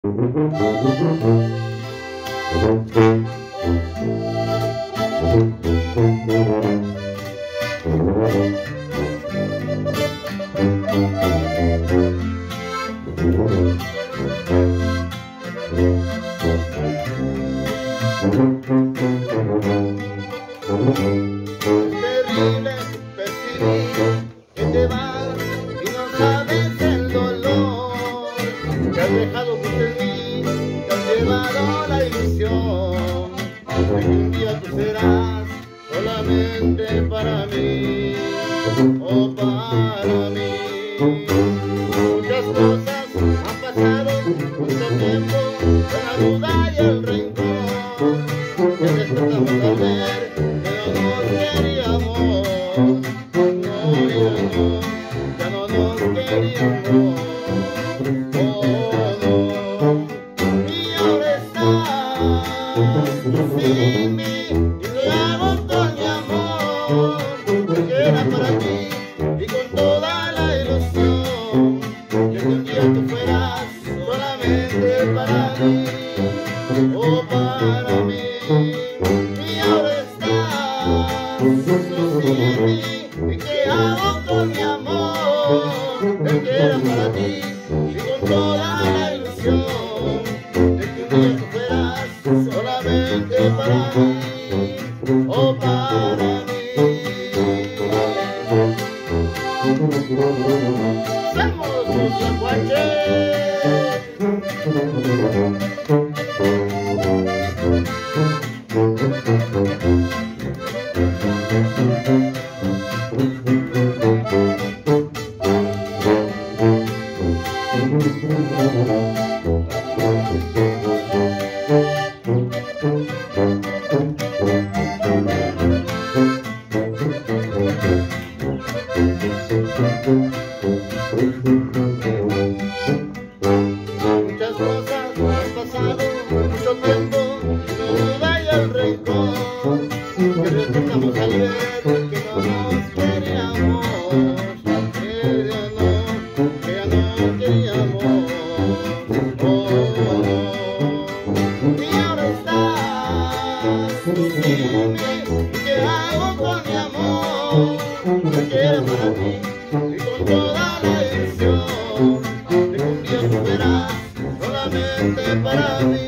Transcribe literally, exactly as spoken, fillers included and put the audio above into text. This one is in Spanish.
Terrible percibir que te vas y no sabes el dolor que has dejado junto en mí, te has llevado la ilusión de que un día tú serás solamente para mí, oh para mí. Muchas cosas han pasado, mucho tiempo, con la duda y el rencor, que despertamos al ver que no nos queríamos, no, ya no, ya no nos queríamos, oh no. Y ahora estás sin mí, y lo hago con mi amor, porque era para ti y con toda la ilusión de que un día tú fueras solamente para mí, oh para mí. Y ahora estás tú sin mí, y qué hago con mi amor, el que era para ti y con toda la ilusión de que un día tú fueras solamente para mí, oh para mí. Somos los muchas cosas han pasado, mucho tiempo, la duda y el rencor, que respetamos al ver que no nos queríamos, que ya no, que ya no queríamos, oh no. Y ahora estás sin mí, y qué hago con mi amor, que era para ti y con toda la ilusión de que un día tú serás solamente para mí.